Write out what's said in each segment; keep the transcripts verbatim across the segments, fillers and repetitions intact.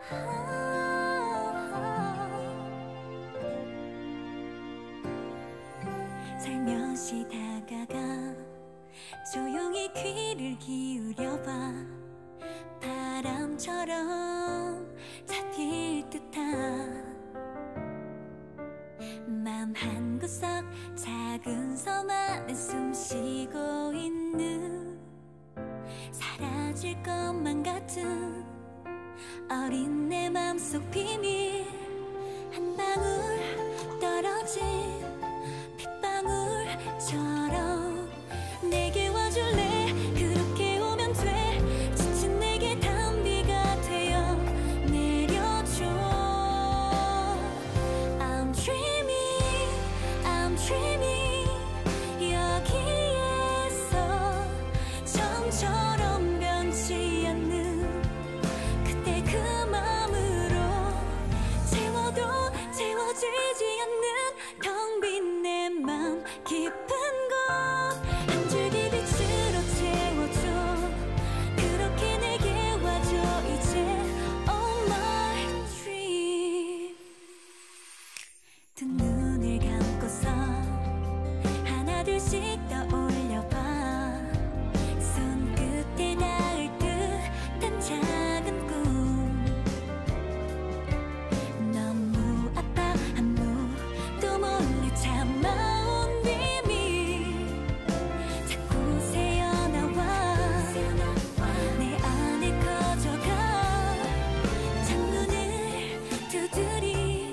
살며시 다가가 조용히 귀를 기울여봐. 바람처럼 잡힐 듯한 맘 한구석 작은 섬 안에 숨쉬고 있는 사라질 것만 같은 어린 내 맘속 비밀. 한 방울 떨어진 빗방울처럼 내게 와줄래. 그렇게 오면 돼. 지친 내게 단비가 되어 내려줘. I'm dreaming, I'm dreaming. 여기에서 처음처럼 변치 않는 그때 그 맘으로 채워도 채워지지 않는 텅 빈 내 맘 깊은 곳. 한 줄기 빛으로 채워줘. 그렇게 내게 와줘 이제. Oh my dream. 두 눈을 감고서 하나둘씩 떠올려봐. 손끝에 닿을 듯한 작은 꿈. 너무 아파 아무도 몰래 참아온 비밀 자꾸 새어나와 내 안에 커져가. 창문을 두드린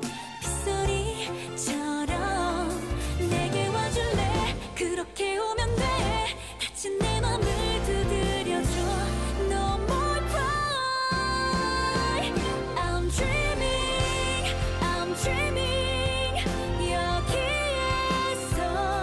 빗소리처럼 내게 와줄래. 그렇게 오면 돼. 다친 내 맘을 두드려줘. No more cry. I'm dreaming, I'm dreaming. 여기에서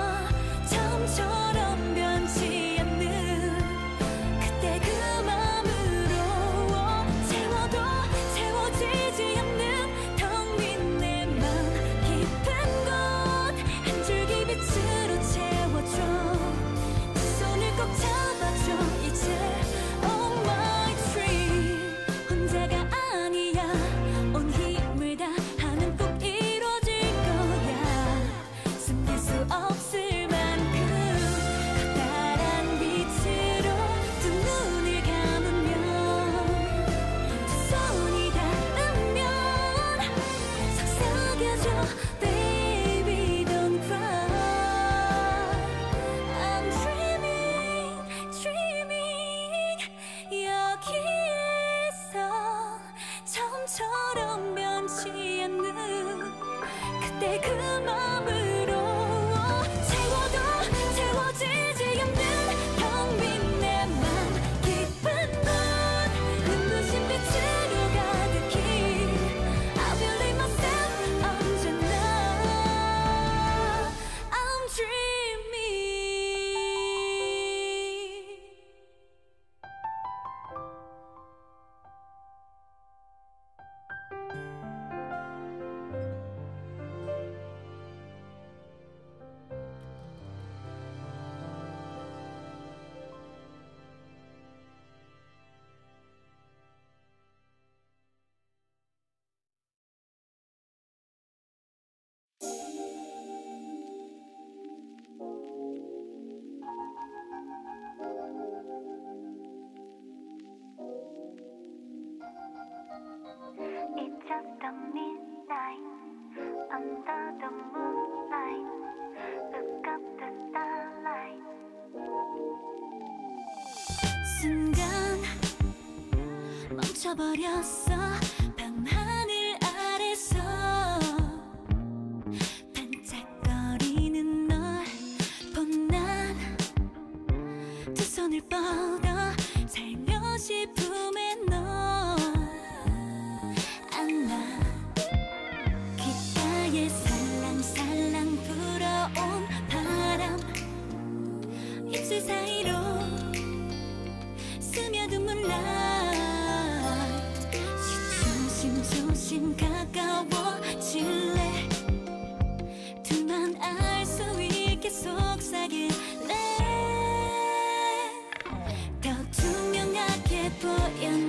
처음처럼 변치 않는 그때 그 맘으로 채워도 채워지지 않는 텅 빈 내 맘 깊은 곳. 한 줄기 빛으로 채워줘. 두 손을 꼭 잡아줘 이제. Oh my dream. 혼자가 아니야. 온 힘을 다하면 꼭 이루어질 거야. 숨길 수 없을 만큼 커다란 빛으로 두 눈을 감으면 두 손이 닿으면 속삭여줘. Baby don't cry. I'm dreaming, dreaming. 여기에서 처음처럼 변치 않는 그때 그 맘으로 채워도 채워지지 않는 텅 빈 내 맘 깊은 곳. 눈부신 빛으로 가득히 I believe myself 언제나. I'm dreaming. It's just a midnight under the moonlight. Look up the starlight. 순간 멈춰버렸어. 밤하늘 아래서 반짝거리는 널 본 난 두 손을 뻗어 살며시 품에 널 안아. 귓가에 살랑살랑 불어온 바람. 입술 사이로 스며든 moonlight. 조심조심 가까워질래. 둘만 알 수 있게 속삭일래. 더 투명하게 보여